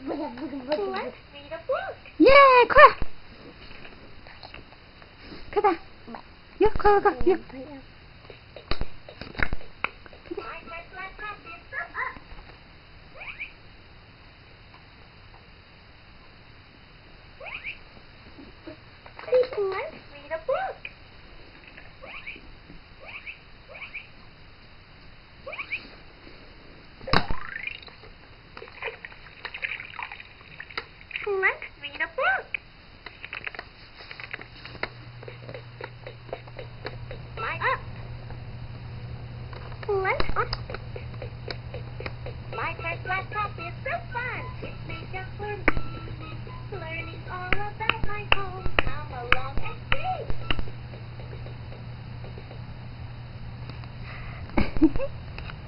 Let's read a book. Yeah, Cora. Come on. You, Cora, go. You.